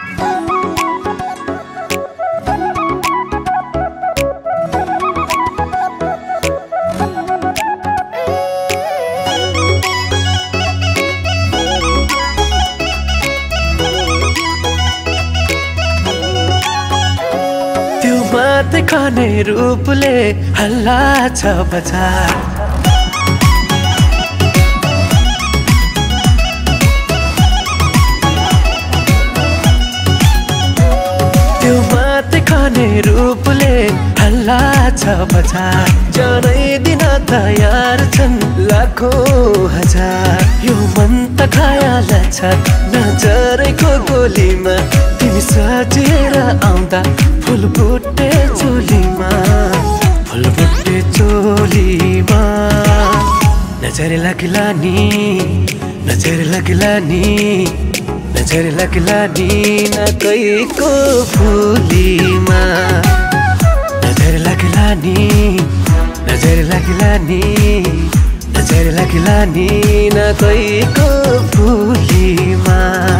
मात्रै खाने रूपले हल्ला छ बजार त्यो मात्रै खाने रूपले हल्ला छ बजार जनै दिन तयार छन् लाखौं हजार यो मन त खायाल छ नजरैको गोलीमा तिमी सजिएर आउँदा फुलबुट्टे चोलीमा नजर लाग्ला नि नजर लाग्ला नि नजर लाग्ला नि नकैको फुलीमा नजर लाग्ला नि नजर लाग्ला नि नजर लाग्ला नि नकैको फुलीमा